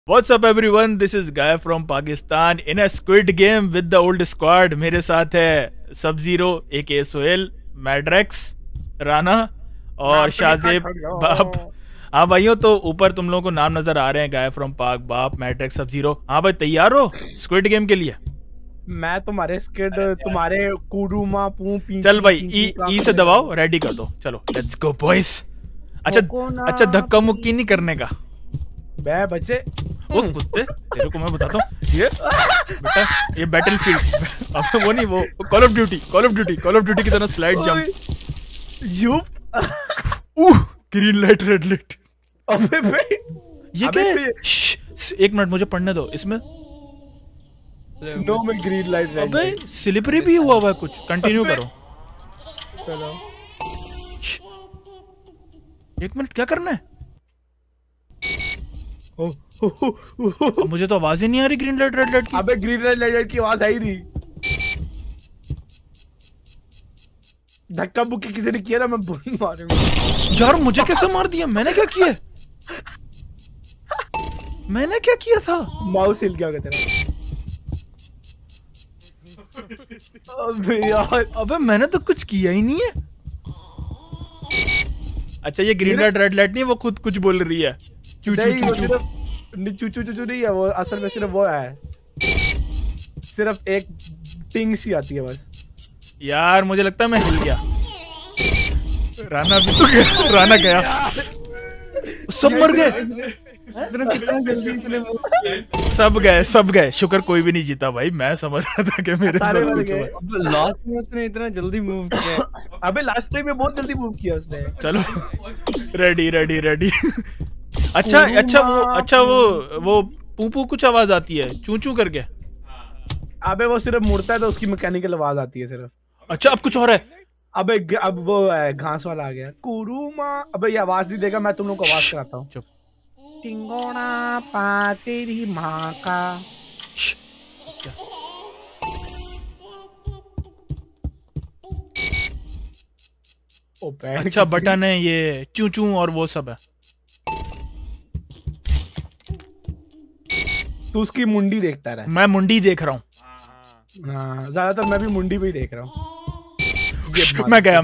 What's up everyone? This is Guy from Pakistan in a Squid Game with the old squad. मेरे साथ है सब zero AK Sohail, मैड्रेक्स, राना और शाहजेब बाप। हाँ भाइयों, तो ऊपर तुम लोगों को नाम नजर आ रहे हैं, गाय फ्रॉम पाक, बाप, मैट्रिक्स, सब जीरो। हाँ भाई, तैयार हो स्क्विड गेम के लिए? मैं तुम्हारे स्किड तुम्हारे कुडुमा पू पी। चल भाई, ई से दबाओ, रेडी कर दो, चलो लेट्स गो बॉयज। अच्छा धक्का मुक्की नहीं करने का बे बच्चे। वो कुत्ते, तेरे को मैं बताता हूँ, ये बेटा ये बैटलफील्ड अब वो नहीं, वो कॉल ऑफ ड्यूटी की तरह slide jump. Yup green light red light. अबे भाई ये क्या है? एक मिनट मुझे पढ़ने दो। इसमें स्नो में ग्रीन लाइट रेड। अबे स्लिपरी भी हुआ है कुछ। कंटिन्यू करो। चलो एक मिनट, क्या करना है? अब मुझे तो आवाज ही नहीं आ रही ग्रीन लाइट रेड लाइट की। अबे ग्रीन लाइट रेड लाइट की आवाज आई नहीं। धक्का मुक्की किसी ने किया ना, मैं मारूंगा। यार मुझे कैसे मार दिया? मैंने क्या किया? मैंने क्या किया था? माउस हिल गया तेरा। अबे यार, अबे मैंने तो कुछ किया ही नहीं है। अच्छा ये ग्रीन लाइट रेड लाइट नहीं, वो खुद कुछ बोल रही है। चू चू नहीं है वो, असल में सिर्फ वो है, सिर्फ एक टिंग सी आती है बस। यार मुझे लगता है मैं हिल गया। राना भी तो गया। राना गया, सब मर गए। कितना जल्दी इसने सब गए। शुक्र कोई भी नहीं जीता भाई। मैं समझ रहा था कि मेरे साथ कुछ हुआ। लास्ट में उसने इतना जल्दी मूव किया। अबे लास्ट टाइम में बहुत जल्दी मूव किया उसने। चलो रेडी। अच्छा वो पू कुछ आवाज आती है, चू चू करके। अबे वो सिर्फ मुड़ता है तो उसकी मैकेनिकल आवाज आती है सिर्फ। अच्छा अब कुछ और है। अबे अब वो घास वाला आ गया, कुरुमा। अबे ये आवाज नहीं देगा, मैं तुम लोग को आवाज कराता हूँ। चुप। टिंगोना पा तेरी माँ का। अच्छा बटन है ये, चू चू और वो सब है। तू उसकी मुंडी देखता रहा। मैं मुंडी देख रहा हूँ। हाँ ज्यादातर मैं भी मुंडी पे ही देख रहा हूँ। मैं गया।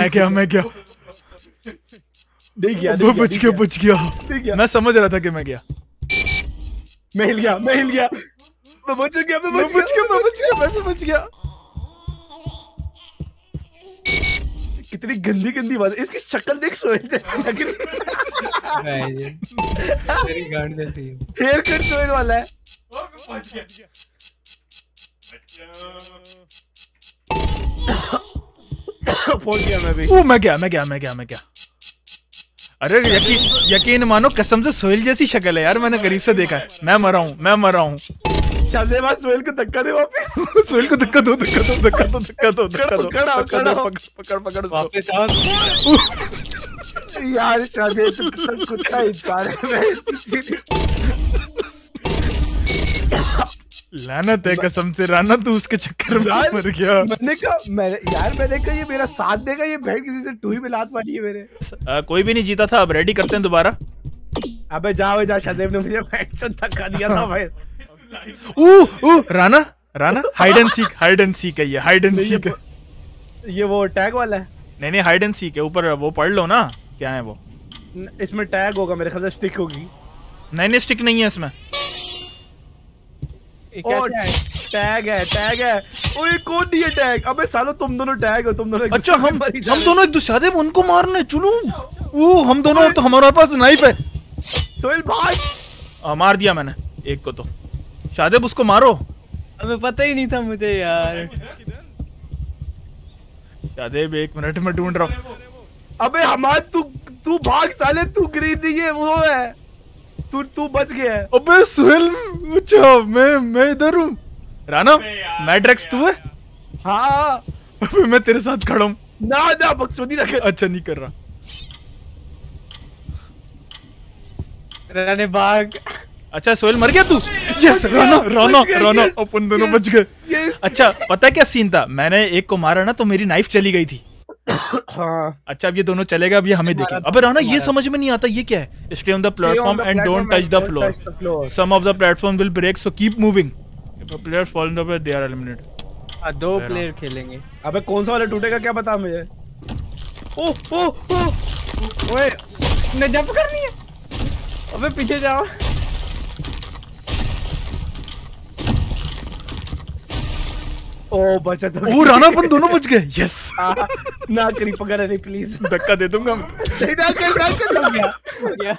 नहीं गया, बच गया। मैं समझ रहा था कि मैं गया। मैं हिल गया। मैं बच गया। कितनी गंदी बात है। इसकी शक्ल देख, सोहेल जैसी लग रही है। तेरी गांड जैसी है। हेयर कट सोहेल वाला है। पहुंच गया मैं भी। मैं गया। अरे यकीन मानो, कसम से सोहेल जैसी शक्ल है यार। मैंने करीब से देखा है। मैं मरा हूँ। शाहजेब सोहेल को धक्का दे वापस। सोहेल को धक्का दो। पकड़ वापस आओ। यार शाहजेब तू कितना कुत्ता इंसान है। लानत है कसम से राना, तू उसके चक्कर में मर गया। मैंने कहा ये मेरा साथ देगा, ये बैठ किसी से टूही में लात मारी है मेरे। कोई भी नहीं जीता था। अब रेडी करते हैं दोबारा। अबे जाओ शाहजेब ने मुझे हेडशॉट धक्का दिया था भाई। राना हाइड एंड सीक है ये। हाइड एंड सीक है ये। वो टैग वाला है। नहीं हाइड एंड सीक है। ऊपर वो पढ़ लो ना, क्या है वो। इसमें टैग होगा मेरे ख्याल से, स्टिक होगी। नहीं स्टिक नहीं है इसमें। टैग है। ओए कौन दिया टैग? अबे सालो तुम दोनों टैग हो, तुम दोनों। अच्छा हम दोनों एक दूसरे उनको मारने चलो। वो हम दोनों, तो हमारे पास नाइफ है। सोहेल भाई मार दिया मैंने एक को। तो शाहजेब उसको मारो। अबे पता ही नहीं था मुझे यार। शाहजेब 1 मिनट में ढूंढ रहा हूँ। अबे हमार तू भाग साले, तू ग्रीन नहीं है, वो है। तू बच गया है। अबे सोहेल, अच्छा मैं इधर हूँ। राना मैड्रेक्स तू है? हाँ। अबे मैं तेरे साथ खड़ा हूँ। ना बकचोदी ना कर। अच्छा नहीं कर रहा। राने भाग। अच्छा सोहेल मर गया तू। यस राना अपन दोनों बच गए। अच्छा पता है क्या सीन था? मैंने एक को मारा ना तो मेरी नाइफ चली गई थी। हाँ अच्छा अब ये दोनों चलेगा, अब ये हमें देखें। अबे राना ये समझ में नहीं आता ये क्या है? Stay on the platform and don't touch the floor, some of the platform will break so keep moving, if a player fall in the way they are eliminated. 2 player खेलेंगे। अबे कौन सा वाला टूटेगा क्या पता मुझे। ओ ओ ओ ओए मैं जंप करनी है। अबे पीछे जाओ। ओ बचा तो। ओ राना अपन दोनों बच गए, यस। ना करी पकड़ नहीं प्लीज। धक्का दे दूंगा। ना कर हो गया।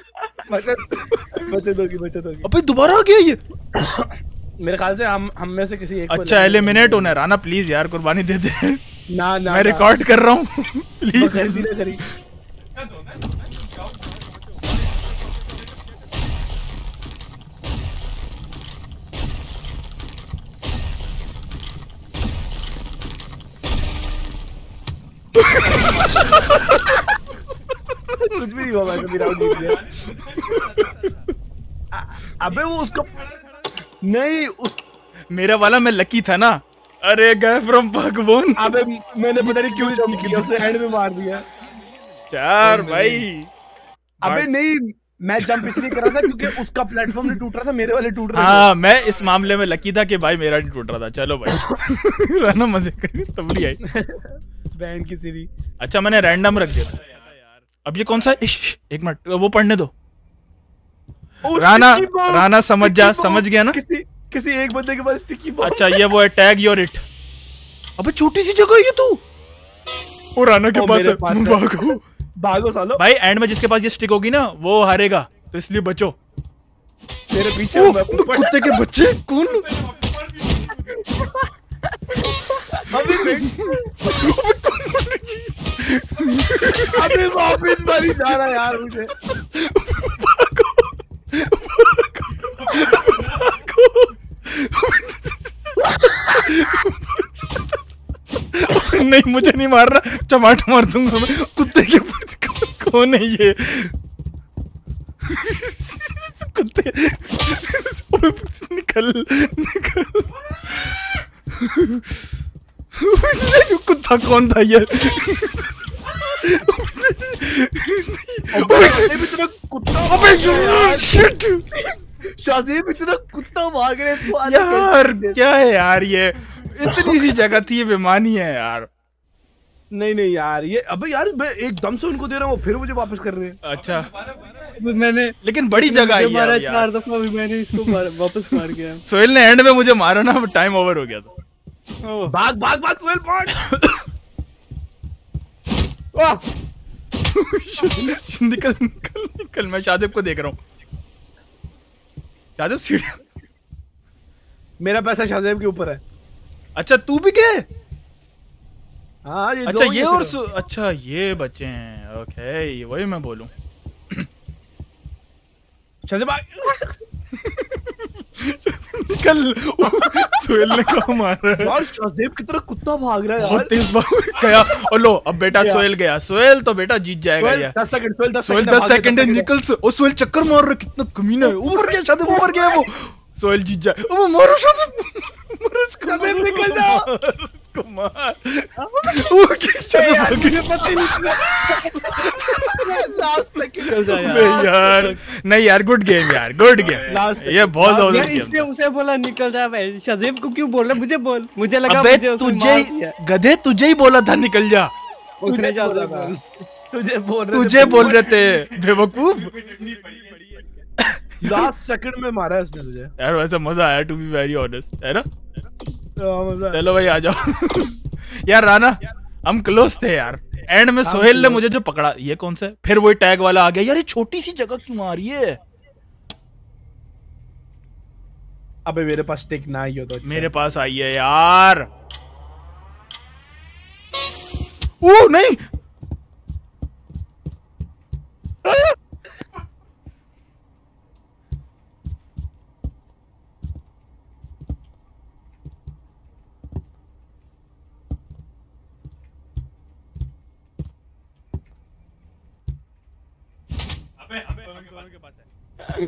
बचत होगी। अबे दोबारा आ गया ये। मेरे ख्याल से हम में से किसी एक को अच्छा एलिमिनेट होना है। राना प्लीज यार कुर्बानी दे दे। ना मैं रिकॉर्ड कर रहा हूँ प्लीज। धीरे करी। कुछ भी नहीं हुआ, मैं कभी राउंड जीत गया। अबे वो उसका नहीं उस मेरा वाला मैं लकी था ना। अरे गए फ्रॉम भगवान। अबे मैंने पता नहीं क्यों जंप किया, उसे एंड में मार दिया। चार भाई। अबे नहीं मैं जंप इसलिए कर रहा था क्योंकि उसका प्लेटफॉर्म नहीं टूट रहा था, मेरे वाले टूट रहे थे। हाँ मैं इस मामले में लकी था कि भाई मेरा नहीं टूट रहा था। चलो भाई राना मजे कर, तबड़ी आई बैंड की सीरी। अच्छा मैंने रैंडम रख दिया था। अब ये कौन सा? एक मिनट वो पढ़ने दो। राना समझ जा, समझ गया ना? किसी एक बंदे के पास स्टिकी बॉम्ब। अच्छा ये वो है टैग योर इट। अबे छोटी सी जगह है ये तो। वो राना के पास है। भागो भागो सालो। भाई एंड में जिसके पास ये स्टिक होगी ना वो हारेगा, तो इसलिए बचो। तेरे पीछे हूं मैं। कुत्ते के बच्चे कौन? अभी वापस मारी जा रहा यार मुझे। नहीं मुझे नहीं मार रहा, चमाट मार दूंगा मैं। कुत्ते के बच्चे कौन है ये? कुत्ते निकल निकल। कुत्ता कौन था ये? शाज़ेब इतना कुत्ता भाग रहे थे यार। क्या है यार ये? इतनी सी जगह थी, ये बेमानी है यार। नहीं यार ये अबे यार मैं एकदम से उनको दे रहा हूँ फिर मुझे वापस कर रहे हैं। अच्छा मैंने लेकिन बड़ी जगह है मारा यार। 4 दफा भी मैंने इसको वापस मार गया। सोहेल ने एंड में मुझे मारा ना, टाइम ओवर हो गया था। भाग भाग भाग सोहेल भाग। निकल निकल निकल। मैं शादेब को देख रहा हूँ। शादेब सीढ़ी। मेरा पैसा शाज़ेब के ऊपर है। अच्छा तू भी गए? हाँ ये अच्छा ये और अच्छा ये बच्चे हैं। ओके वही मैं बोलूं। शाज़ेब निकल। सोहेल ने कहा मारा है? यार शाज़ेब की तरह कुत्ता भाग रहा है बहुत यार। तेज भाग गया। और लो अब बेटा सोहेल गया। सोहेल तो बेटा जीत जाएगा यार। 10 सेकंड सोहेल 10 सेकंड है। निकल और सोहेल चक्कर मार रहा है, कितना कमीना है। ऊपर गया शादेब, ऊपर गया वो। सोहेल जीत जाए। वो मारो शादेब, मारो इसको, शादेब निकल जाओ। उसको मार। वो क्या शादेब भाग गया? पता ही नहीं। लास्ट सेकंड यार नहीं यार, गुड गेम यार, गुड गेम। ये बहुत यार जबरदस्त इसने गेम। उसे बोला निकल जा भाई। शाज़ेब को क्यों बोल रहा? मुझे बोल। मुझे लगा अबे मुझे उसने तुझे मार दिया। गधे तुझे ही बोला था निकल जा। उसने बोला शाज़ेब था। बोल। तुझे बोल रहे थे बेवकूफ। लास्ट सेकंड में मारा है उसने तुझे। यार वैसे मजा आया टू बी वेरी ऑनेस्ट, है ना? मजा चलो भाई आ जाओ। यार राना हम क्लोज थे यार। एंड में सोहेल ने मुझे जो पकड़ा, ये कौन सा है? फिर वही टैग वाला आ गया। यार ये छोटी सी जगह क्यों आ रही है? अबे मेरे पास स्टिक ना ही हो तो अच्छा। मेरे पास आई है यार। ओ नहीं। हम दोनों के पास है।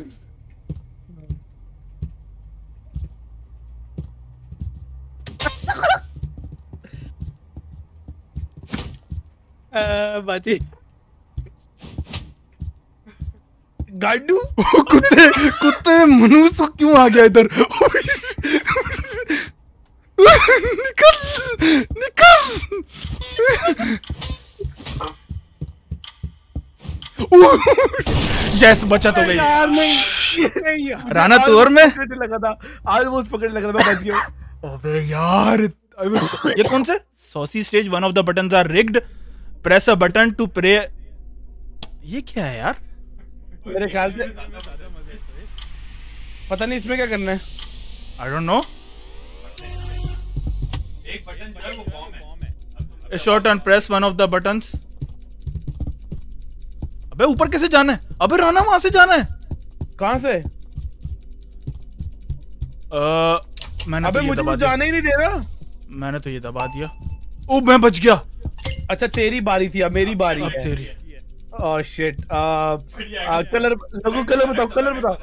बाजी गाडू कुत्ते कुत्ते मनुष्य तो क्यों आ गया इधर? निकल निकल। जैस बचा तो गई यार नहीं राना तू और मैं लगा था, ऑलमोस्ट पकड़ लगा था, मैं बच गया। अबे यार ये कौन से saucy stage? One of the buttons are rigged, press a button to pray. ये क्या है यार? मेरे ख्याल से पता नहीं इसमें क्या करना है। I don't know. एक बटन जो है वो बॉम्ब है। A short and press one of the buttons. अबे ऊपर कैसे जाना है? अबे राना वहां से जाना है। कहां से? मैंने अबे तो ये मुझे दबा तो दिया। जाना ही नहीं दे रहा। मैंने तो ये दबा दिया। ओ मैं बच गया। अच्छा तेरी बारी थी, अब मेरी बारी अब है। तेरी। Oh shit. कलर लोगो, कलर बताओ, कलर बताओ।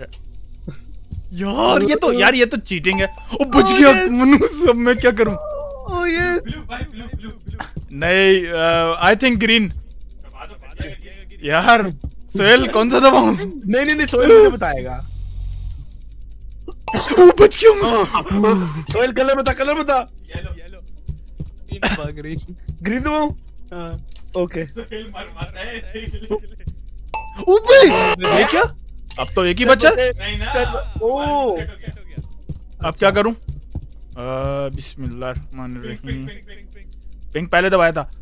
यार ये तो चीटिंग है। ओ बच गया मनुष्य। अब मैं क्या करूं? ओह ये ब्लू भाई, ब्लू ब्लू ब्लू। नहीं आई थिंक ग्रीन। यार सोहेल कौन सा दबाऊं? नहीं सोहेल मुझे बताएगा। ओ बच गया मैं। सोहेल कलर बता, कलर बता। Yellow yellow. भाग रही। ग्रीन दबाऊं? हाँ। ओके। खेल मर रहा है। ओबे ये क्या? अब तो एक ही बचा है। नहीं ना। चल, ओ अब क्या करूं? बिस्मिल्लाहिर्रहमानिर्रहीम। पिंक पहले दबाया था।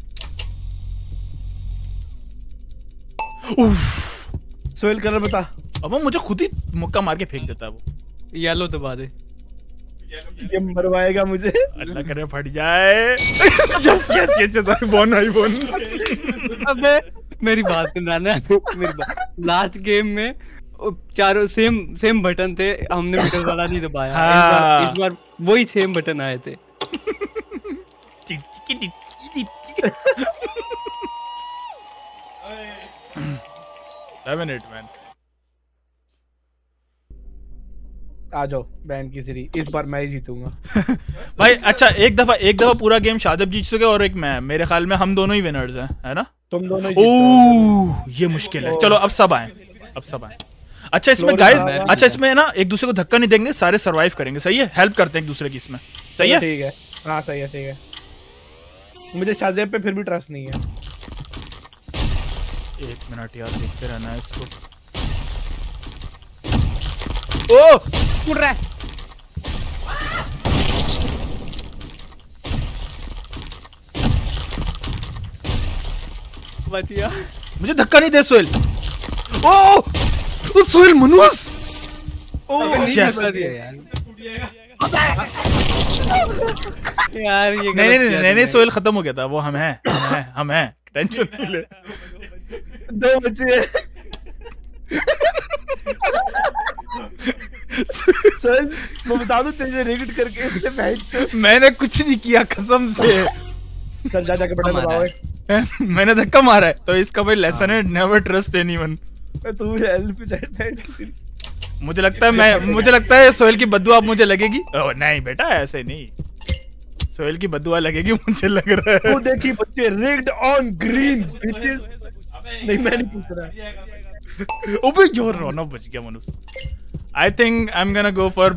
उफ। सोहेल कलर बता। अब वो मुझे खुद ही मुक्का मार के फेंक देता है वो। येलो दबा दे। ये मरवाएगा मुझे। अल्लाह करे फट जाए। Yes yes yes I won I won. अबे मेरी बात सुन राना, मेरी बात। लास्ट गेम में चारों सेम बटन थे, हमने मिडल वाला नहीं दबाया। हाँ। इस बार वही सेम बटन आए थे। 7 8 मैन। आ जाओ बैंड की सीरीज, इस बार मैं ही जीतूंगा। भाई अच्छा एक दफा पूरा गेम शादब जीत चुके और एक मैं। मेरे ख्याल में हम दोनों ही विनर्स हैं, है ना? तुम दोनों ही जीत रहे हो। ओह ये मुश्किल है। चलो अब सब आए, अब सब आए। अच्छा इसमें गाइस, अच्छा इसमें ना एक दूसरे को धक्का नहीं देंगे, सारे सरवाइव करेंगे। सही है? हेल्प करते हैं एक दूसरे की इसमें। सही है? ठीक है। हाँ सही है, सही है। मुझे शाज़ेब पे फिर भी ट्रस्ट नहीं है। 1 मिनट यार, देखते रहना है इसको। ओ उड़ रहा है। बच गया। मुझे धक्का नहीं दे सोहेल। ओ सोहेल मनुष्य। अबे नहीं Yes. बता दिया यार। यार ये नहीं सोहेल खत्म हो गया था। वो हम हैं टेंशन नहीं ले। 2 बचे। सोहेल मैं बता दूं तेरे रिग्ड करके इसलिए मैच। मैंने कुछ नहीं किया कसम से। चल जा जाके बटन दबाओ। मैंने धक्का मारा है तो इसका भाई लेसन है, नेवर ट्रस्ट एनीवन। तू हेल्प चाहता मुझे लगता है सोहेल की बद्दुआ अब मुझे लगेगी। ओह नहीं बेटा ऐसे नहीं, सोहेल की बद्दुआ लगेगी मुझे लग रहा है। वो देखिए बच्चे, रिग्ड ऑन ग्रीन बिचेस। नहीं मैं नहीं पूछ रहा। ओबे यार रोना बच गया मनुष्य। I think I am gonna go for,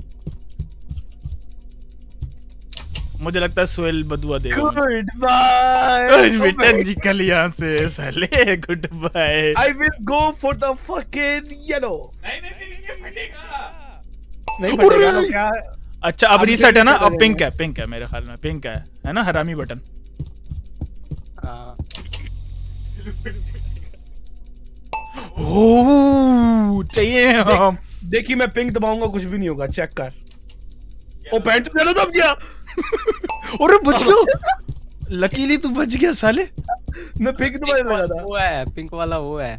मुझे लगता है सोहेल बदुआ देगा। Good bye. बेटा निकल यहाँ से साले। Good bye. I will go for the fucking yellow. नहीं ये फटेगा। नहीं फटेगा तो क्या? अच्छा अब अब रीसेट है ना? क्या अब पिंक है मेरे ख्याल में। पिंक है ना? हरामी बटन। ओह चाहिए हम। देखिए मैं पिंक दबाऊंगा कुछ भी नहीं होगा, चेक कर। ओ पैंट चलो दब गया। अरे बच गया। लकीली तू बच गया साले। मैं पिंक दबाने लगा था। वो है पिंक वाला, वो है।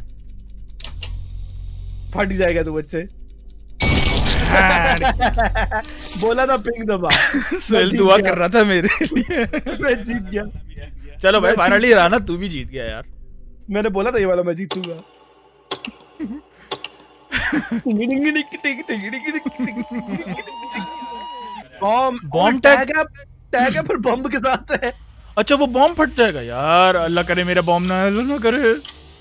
फट जाएगा तू बच्चे। बोला था पिंक दबा। सोहेल दुआ कर रहा था मेरे लिए। मैं जीत गया। चलो भाई फाइनली राना तू भी जीत गया यार। मैंने बोला था ये वाला मैं जीतूंगा। बॉम्ब बॉम्ब टैग है पर बॉम्ब के साथ है। अच्छा वो बॉम्ब फट जाएगा यार, अल्लाह करे मेरा बॉम्ब ना, अल्लाह ना करे।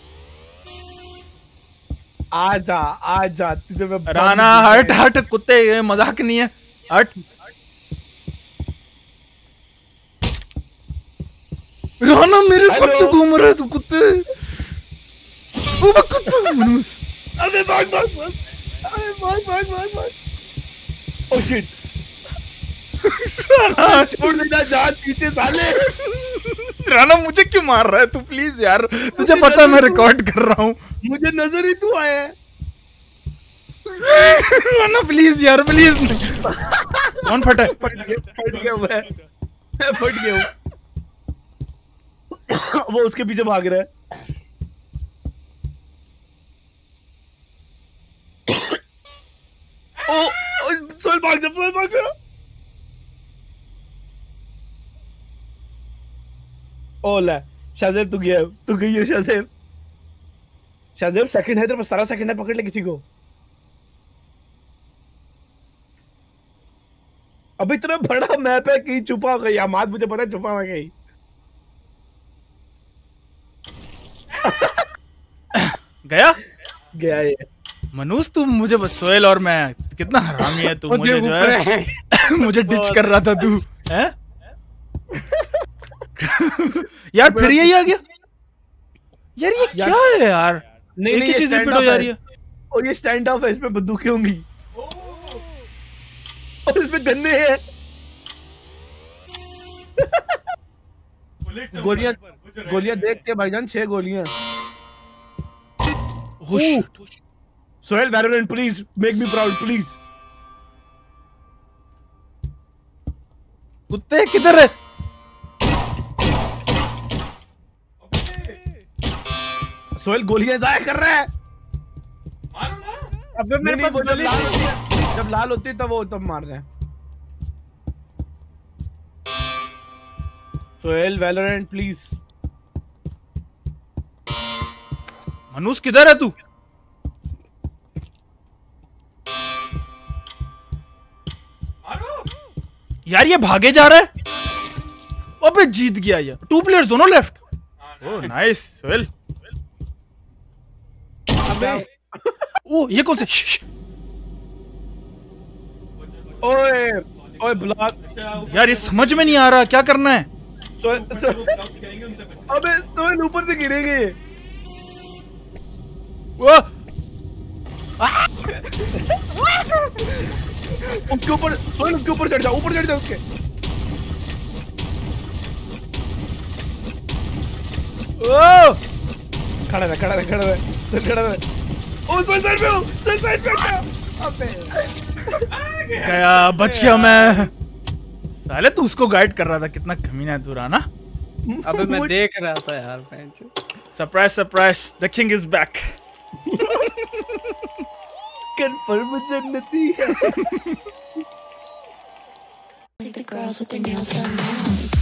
आजा तुझे मैं राना हट हट कुत्ते, ये मजाक नहीं है, हट। राना मेरे साथ क्यों घूम रहा है तू कुत्ते? ओ कुत्ते मनूस। अबे भाग। अबे भाग। Oh shit. राना छोड़ देना, जान पीछे साले। राना मुझे क्यों मार रहा है तू? प्लीज यार, तुझे पता है मैं रिकॉर्ड कर रहा हूँ। मुझे नजर ही तू आया है। राना प्लीज यार, प्लीज। कौन फटा है? फट गया मैं फट गया हूँ। वो उसके पीछे भाग रहा है। ओ सोल भाग जा। ओ ला शाहजेब तू गई है शाहजेब सेकंड है तेरे पास, 17 सेकंड है, पकड़ ले किसी को। अब इतना बड़ा मैप है, कहीं छुपा गई आमाद, मुझे पता है छुपा हुआ कहीं। गया ये। मनूस तू मुझे बस, सोहेल और मैं, कितना हरामी है तू। मुझे जो है मुझे डिच कर रहा था तू, हैं? यार फिर यही आ गया यार, ये क्या है यार? नहीं एक ही चीज रिपीट हो जा रही है। और ये स्टैंड ऑफ है, इसमें बंदूकें होंगी और इसमें गन्ने हैं। गोलियां देख के भाईजान, 6 गोलियां। Sohail Valorant please make me proud please. कुत्ते किधर है? सोहेल गोलियां जाया कर रहा है। मारो ना। अबे मेरे पास जब लाल होती है तब वो तब मारना है। Sohail Valorant please. मनूस किधर है तू? मारो। यार ये भागे जा रहा है। अबे जीत गया ये। 2 प्लेयर्स दोनों लेफ्ट। Oh nice Sohail. ओ ये कौन से? ओए ब्लॉक। यार ये समझ में नहीं आ रहा क्या करना है। अबे सोहेल ऊपर से गिरेंगे। वो उसके ऊपर सोहेल, उसके ऊपर चढ़ जा उसके। ओ खड़ा रहे सोहेल खड़ा रहे। ओ सोहेल साइड पे हो, सोहेल साइड पे हट। अबे गया, बच गया मैं। साले तू उसको गाइड कर रहा था, कितना कमीना है तू राना। अबे मैं देख रहा था यार। Surprise, the king is back. Confirm जन्नती है। The girls with their nails done now.